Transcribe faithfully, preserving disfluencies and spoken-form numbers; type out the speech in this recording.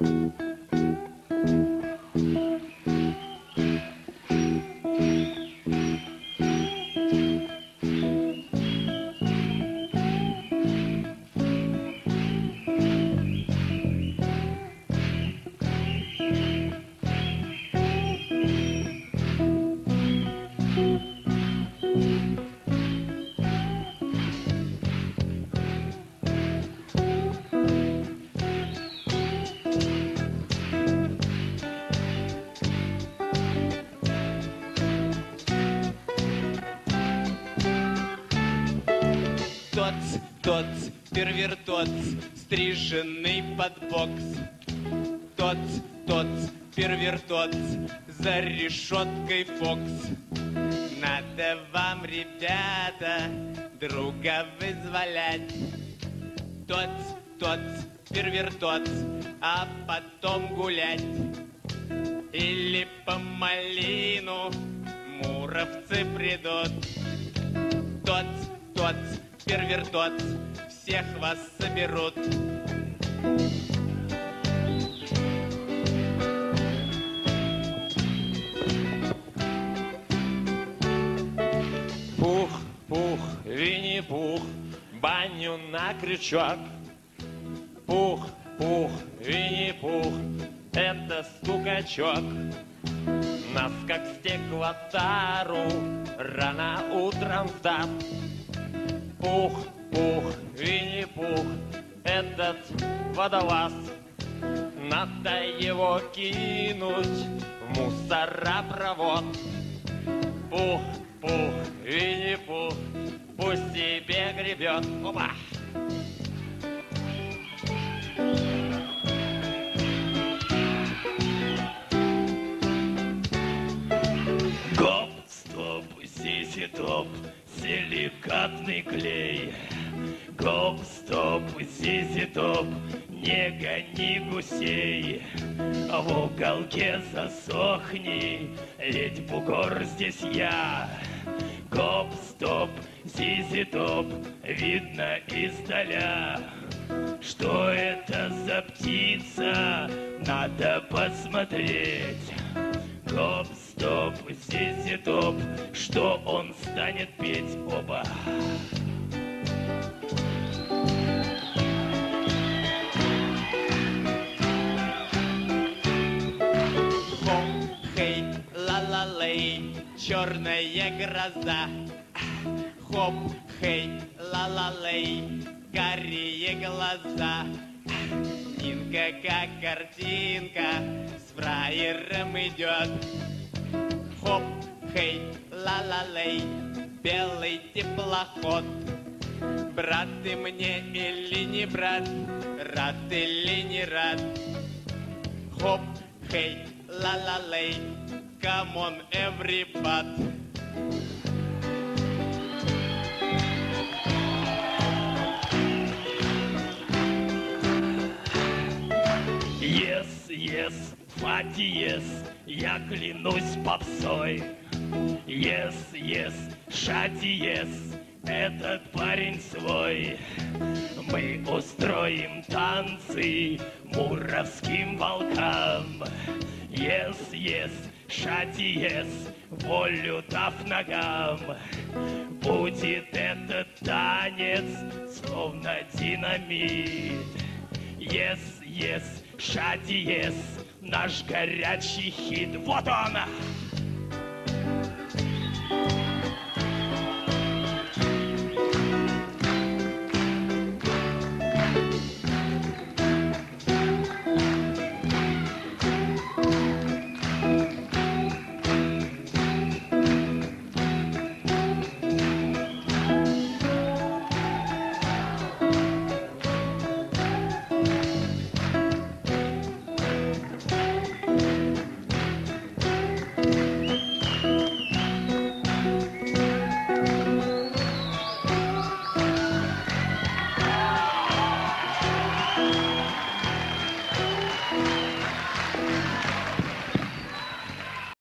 Тот первертот, стриженный под бокс. Тот, тот первертот, за решеткой Фокс. Надо вам, ребята, друга вызволять. Тот, тот первертот, а потом гулять. Или по малину муровцы придут. Тот, тот первертот, всех вас соберут. Пух, пух, Винни-Пух, баню на крючок. Пух, пух, Винни-Пух, это стукачок. Нас, как стеклотару, рано утром встав. Пух, пух, Винни-Пух, этот водолаз. Надо его кинуть в мусоропровод. Пух, пух, Винни-Пух, пусть себе гребет. Опа! Гоп, стоп, зизи-топ, силикатный клей. Гоп, стоп, зизи-топ, не гони гусей. В уголке засохни, ведь бугор здесь я. Гоп, стоп, зизи-топ, видно издаля. Что это за птица? Надо посмотреть. Гоп, стоп, зизи-топ, что он станет петь? Оба. Хоп, хей, ла-ла-лей, черная гроза. Хоп, хей, ла-ла-лей, карие глаза. Нинка, как картинка, с фраером идет. Хоп, хей, ла-ла-лей, белый теплоход. Брат ты мне или не брат, рад или не рад? Хоп, хей, ла-ла-лей, come on everybody. Yes, yes, фати, yes, я клянусь попсой. Yes, yes, шати, yes, этот парень свой. Мы устроим танцы муровским волкам. Yes, yes, шати, yes, волю дав ногам. Будет этот танец словно динамит. Yes, yes, шати, yes, наш горячий хит. Вот он!